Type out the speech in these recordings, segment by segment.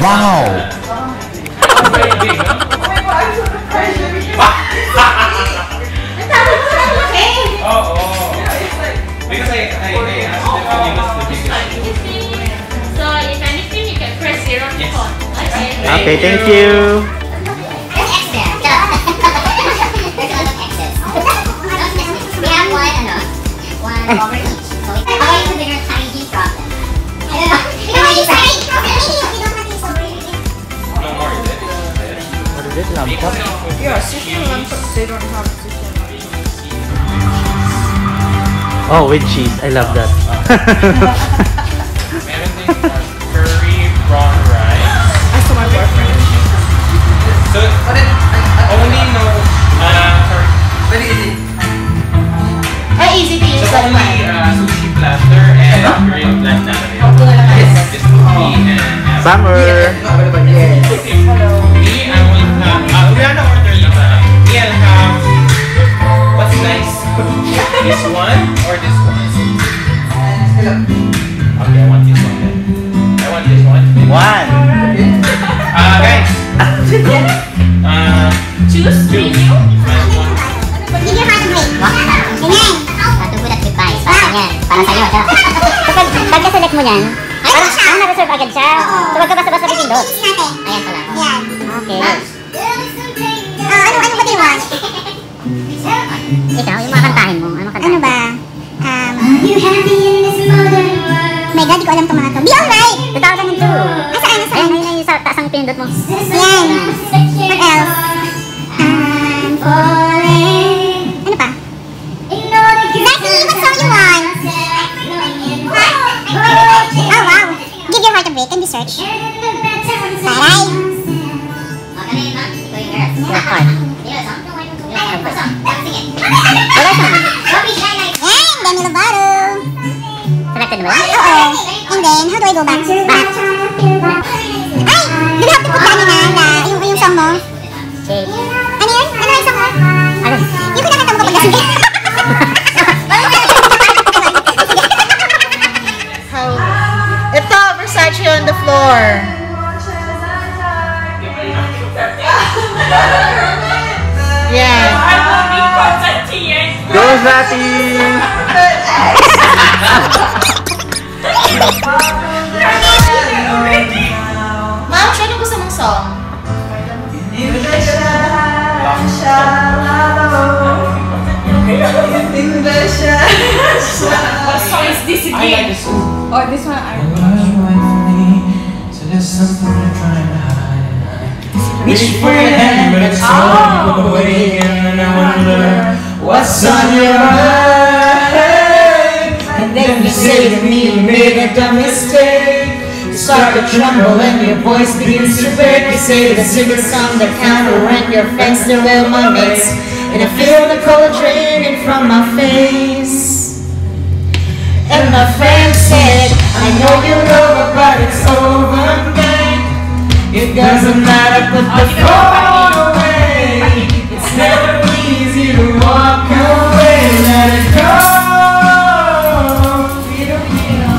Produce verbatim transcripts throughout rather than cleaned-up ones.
Wow! Oh, oh. Because I, I, I asked them to give us the biggest. So if anything, you can press zero to Yes. on. Okay. Okay, thank you. There's X there. There's a lot of X's. We have one, ano, one over each. So we can okay, so there's a hygiene problem. I don't know. We don't have hygiene problem. We don't have this over here. No more, is it? What is it? Lamb chop? Yeah, sushi and lamb chops, they don't have sushi and lamb chops. Oh, with cheese. I love that. Meron din curry prawn rice. I saw my boyfriend. So, only no, uh, sorry. Very easy. Ah, easy to use So that only one. uh, sushi platter and grilled lamb natalie. Yes. This will be and Summer. Yes. Available. Yes. me, I will have, uh, we are not order lang. Me, I'll have, what's nice? This one or this one? Okay, I want this one then. I want this one. One. Uh, guys. Uh, Choose two. menu. Give your heart a break. Ganyan. Patugod at goodbye. Parang yan. Parang sa'yo. So, pag, pagka-select mo yan, parang ah, na-reserve agad siya. So, wag ka basta-basta pipindot. Ayan pala. Yan. Okay. Ah, ano, ano ba din mo? Ikaw, yung mga kantahin mo. Ano kantahin? Ano ba? Um, you happy in this modern world? My God, di ko alam itong mga to. Be alright! two thousand two. Ah, saan? Saan? Ayan, ayun yung sa taas ang pinindot mo. Ayan. What else? I'm falling. Ano pa? Becky, what song you want? Oh, wow. Give your heart a break and be searched. Taray. Your heart. Wala saan? Yan, Demi Lovato. Selected mo yan? Oo. And then, how do I go back? Back. Ay! Do we have to put down na na yung, yung song mo? Okay. Ano yun? Ano yung song mo? Ano? Yung kinakanta mo kapag lasing. How? Ito, Versace on the floor. Yeah. Go, Zati! Ma'am, siya anong gusto mong song? What song is this I like again? this one. Oh, this one I So there's something you're trying to hide. Reach for your hand, but it's all away, and I wonder what's on your mind. And then you say to me, you made a dumb mistake. You start to tremble and your voice begins to break. You say the secrets on the counter and your friends they're all my mates. And I feel the cold draining from my face. And my friend said, I know you're over, but it's over, babe. It doesn't matter, put the phone away. It's never easy to walk away, let it go. We don't need no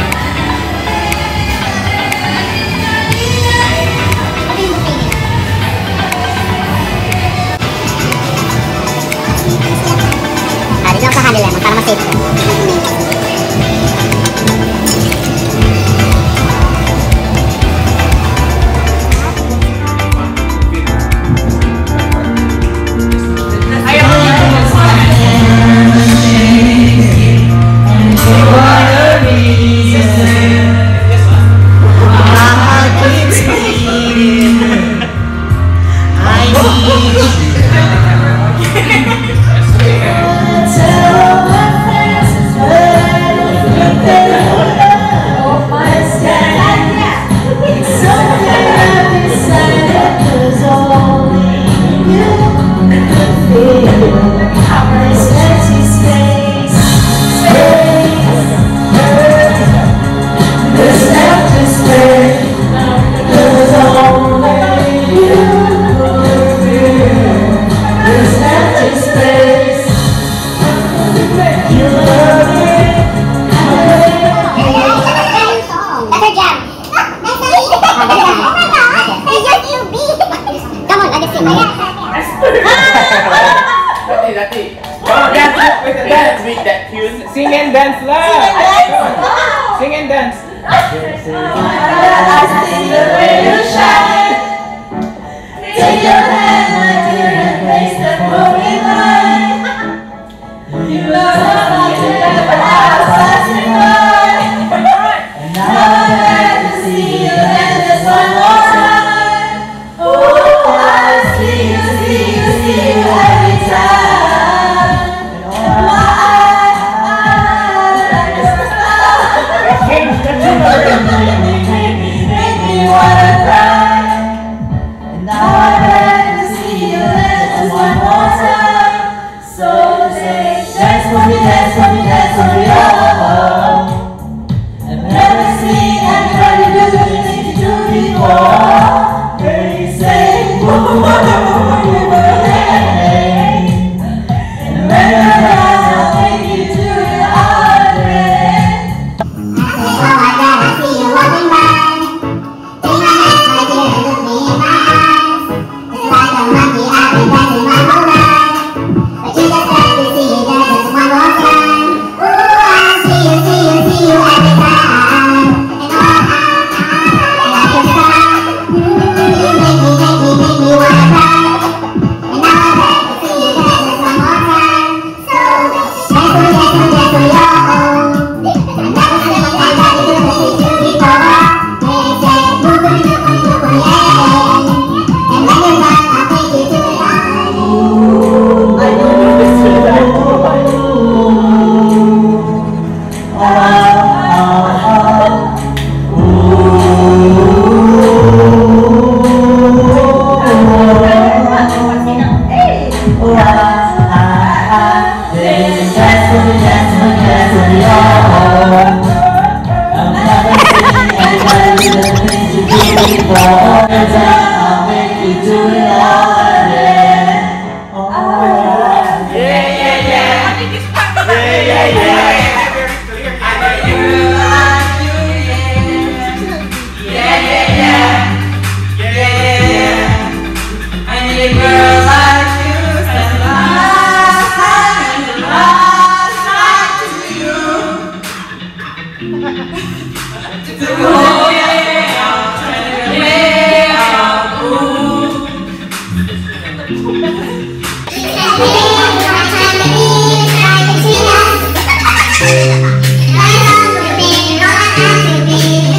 Ah, dito ako sa handle lemon para ma-save ko. dance with that tune. Sing and dance lah. Sing and dance. Take your hand, my dear, and face the moving line. You love me, you never have passing by. And now I'm glad to see you, and just one more time. Oh, I see you, see you, see you every time. And oh, I, I, I just make me, make me, make me wanna cry. Now I'm glad to see you dance one more time. So say, dance for me, dance for me, dance for me, oh. I've never seen anybody do the things you do before. They say, woo, woo, woo, woo, woo, woo, hey. And when you're done, I'll take you to your heartbreak. Oh my God, I see you walking by. Take my hand, my dear, and look me in my eyes. Like a monkey, I've been dancing my whole life. But you just let me see you dance just one more time. Ooh, I see you, see you, see you every time. And oh, I, I, I can stop. Mm, you make me, make me, make me wanna cry. And now I'm glad to see you dance just one more time. So, dance for me, dance for me, dance for me, oh. I've never seen anybody do the things you do before. They say, move, move, move, move, move, yeah. And when you're done, I'll take you to it all. I know this is like Dance for me, dance for me, dance for me, oh. I've never seen anybody do the things you do before. And I'll make you do it all again. Oh, yeah, yeah, yeah. Yeah, yeah, yeah.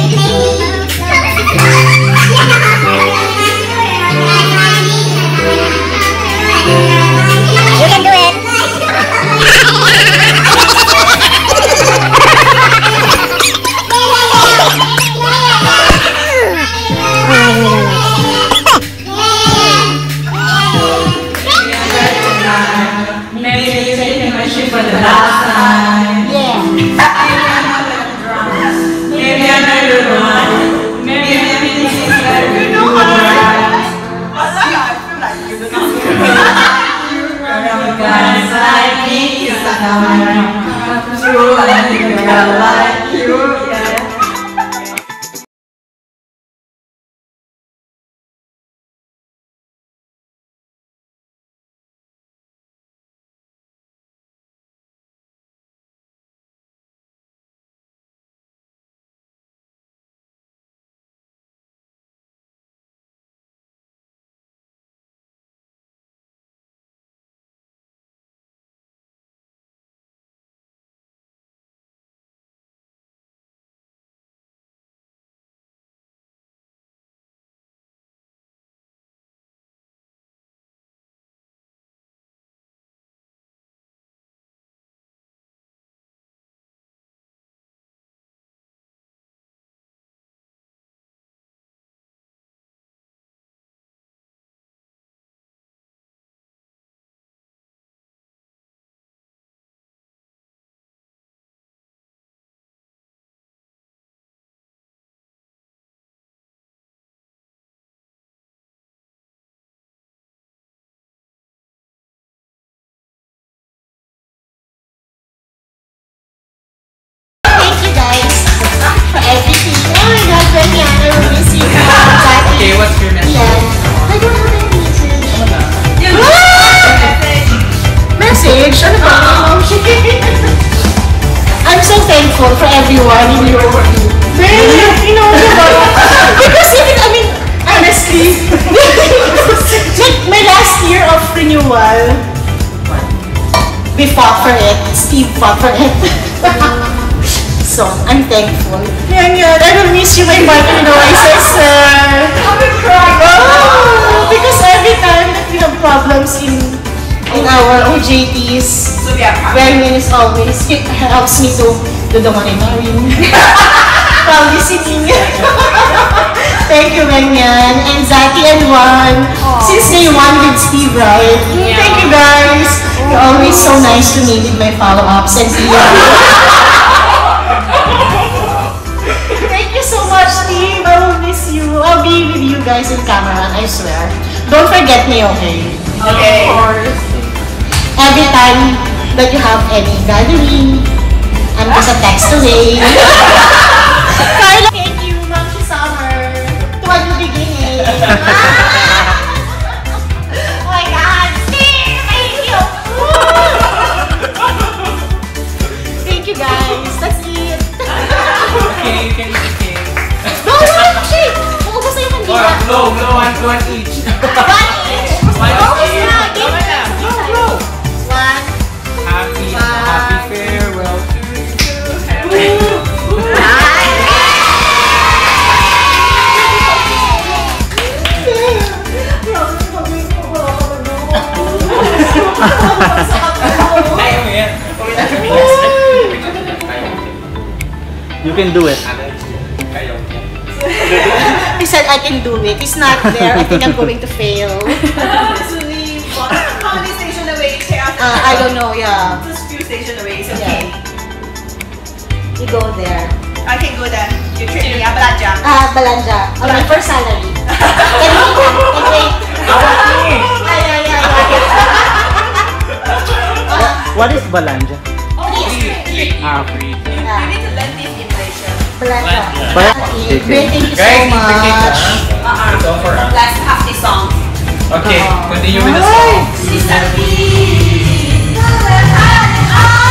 Thank you. one in your Man, you know what? Because even, I mean, honestly, like my last year of renewal, we fought for it. Steve fought for it. So, I'm thankful. Yan yan. I will miss you, my partner in Oasis, sir. Oh, because every time that we have problems in in our O J Ts, Wenyan is always, it helps me to do the monitoring. Probably singing. Thank you, Wenyan. And Zaki and Juan. Since day one with Steve, right? Thank you, guys. You're always so nice to me with my follow-ups. And Tia. Thank you so much, Steve. I will miss you. I'll be with you guys in camera, I swear. Don't forget me, okay? Okay. Of course. Every time that you have any gathering, I'm just a text away. Carla, thank you, Ma'am Summer. Tuwag mo beginning. Oh my God, Steve, thank you. Thank you, guys. That's it. Okay, okay, okay. No, no, shit. Maubos na yung Or mandila. blow, blow one, one each. One each. One Maubos each. na. Give Tama na. me Blow, blow. one. Happy, happy farewell to you. Ayaw mo yan. You can do it. Ayaw mo yan. I said I can do it. It's not there. I think I'm going to fail. How many station away? Uh, I don't know, yeah. Just few station away. It's okay. You go there. I can go then. You treat me. I'm Balaja. Ah, Balanja. On my first salary. Can wait, can wait. Ay, ay, ay, ay. What is Balanja? Ah, Free. You need to learn this impression. Balanja. Ba- Great, thank you so Guys, much. It's over, ah. Last half the song. Okay, continue with the song. She's a bee.